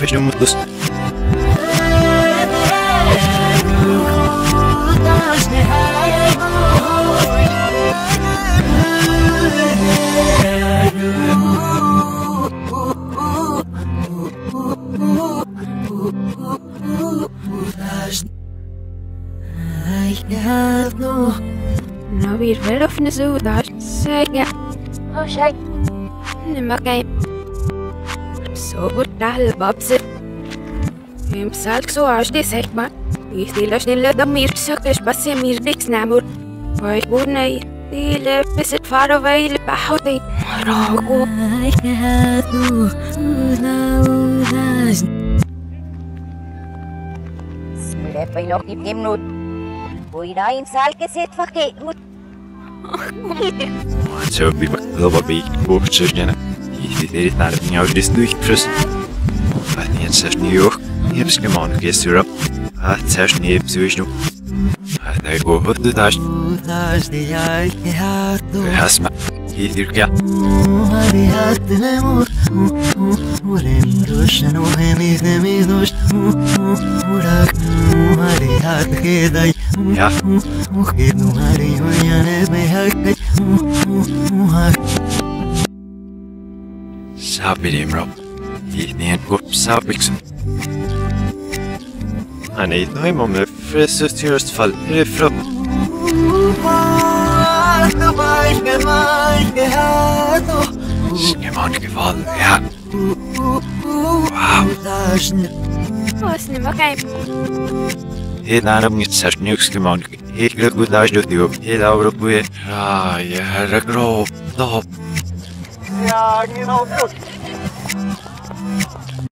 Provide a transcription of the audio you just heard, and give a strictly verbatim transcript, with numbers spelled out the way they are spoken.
fecham muitos. Nou weer wel of ne zo daar zeggen. Oh shit. Ne makai. Zo goed daar babse. Hem salk zo als dit zeg maar. Die stille stille dan meer sukkers passe meer niks namor. Wij worden stille bis het far away le bahoti. Rago. Smule pa nog die temnot. Boy na insal ke set fakir. Zo bij me wel bij bovenste jana. Die deed naar het nieuw dus durchfrust. Wat niet zes nieuw. Ik heb schemaal gisteren op. Ah, zes nieuw zoiets nog. Ah, daar go wat de tas. Has maar. Hier ja. Ja. Sabi dem Rob. Die neer op sabix. Ah nee, nou eenmaal met frisse stuurst van refrop. Schemaal gevallen, ja. Wauw. Was ne makai. Heel daarom niet zes nieuws gemaakt. Heel goed dat je doet. Heel oude boeien. Ah, ja, de groep. Top. Ja, genau.